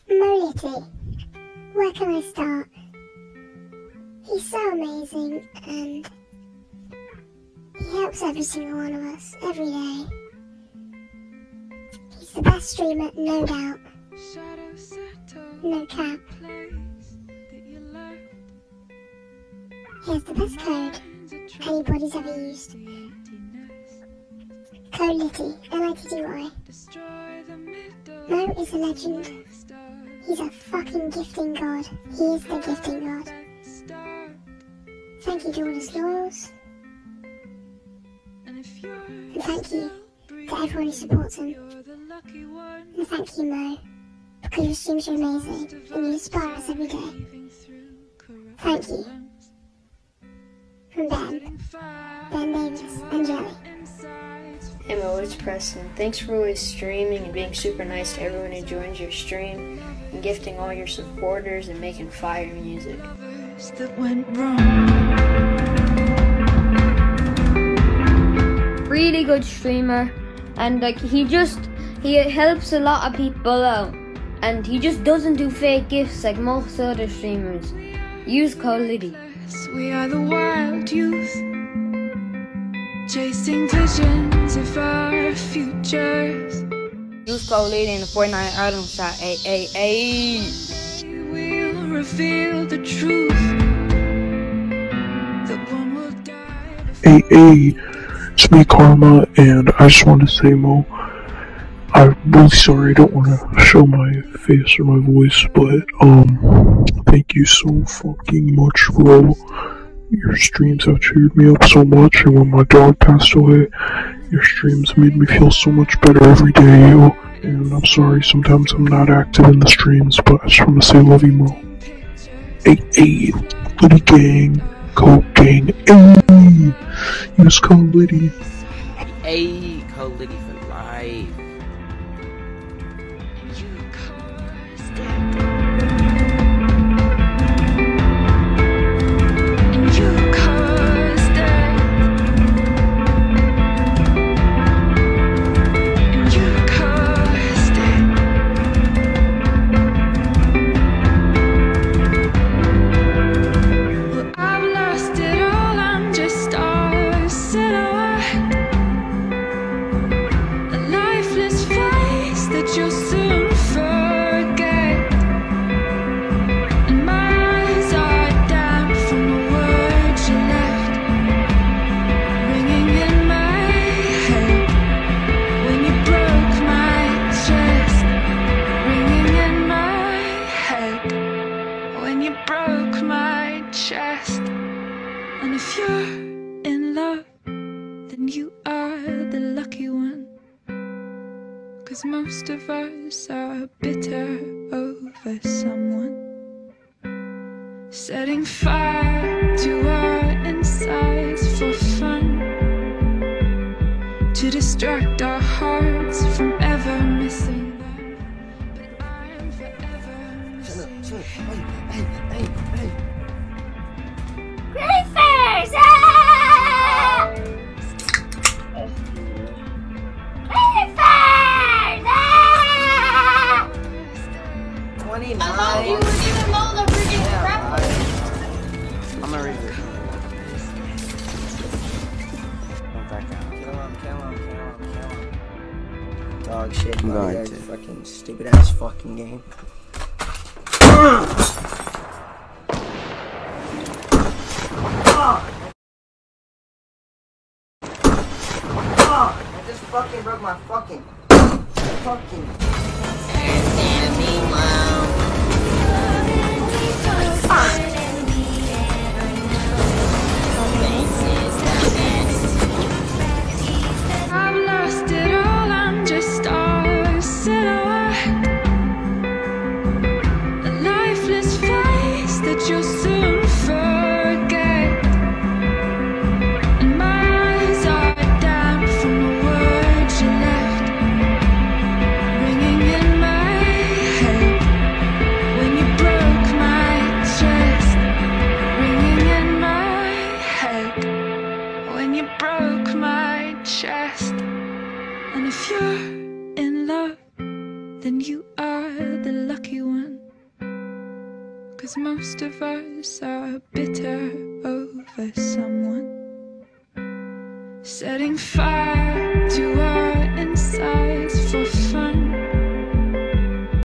Molity, where can I start? He's so amazing, and he helps every single one of us, every day. He's the best streamer, no doubt. No cap. He has the best code anybody's ever used. Code Litty, L-I-T-T-Y. Mo is a legend. He's a fucking gifting god. He is the gifting god. Thank you to all his loyals. And thank you to everyone who supports him. And thank you, Mo, because your streams are amazing and you inspire us every day. Thank you. From Ben Davis, and Jelly. Hey Mo, it's Preston. Thanks for always streaming and being super nice to everyone who joins your stream, and gifting all your supporters and making fire music. That went wrong. Really good streamer, and like he helps a lot of people out, and he just doesn't do fake gifts like most other streamers. Use code Litty. We are the wild youth, chasing visions of our futures. Use code Litty in the Fortnite item shop. We'll reveal the truth. That one will die. Hey, it's me, Karma, and I just want to say, Mo, I'm really sorry I don't want to show my face or my voice, but, thank you so fucking much, bro. Your streams have cheered me up so much, and when my dog passed away, your streams made me feel so much better every day, yo. And I'm sorry, sometimes I'm not active in the streams, but I just want to say love you, Mo. Hey, Litty Gang, Code Gang, hey! Use code Litty. Hey, Code Litty for life. Most of us are bitter over someone, setting fire to our insides for fun, to distract our hearts from ever missing them. But I'm forever missing. Hey. Creepers! Ah! Creepers! 29. I thought you would even know the freaking crap. I'm gonna read it. Kill him. Dog shit, buddy. That fucking stupid ass fucking game. I just fucking broke my fucking. I've lost it all, I'm just our silhouette, a lifeless face that you'll soon forget. And my eyes are damp from the words you left, ringing 'cause most of us are bitter over someone. Setting fire to our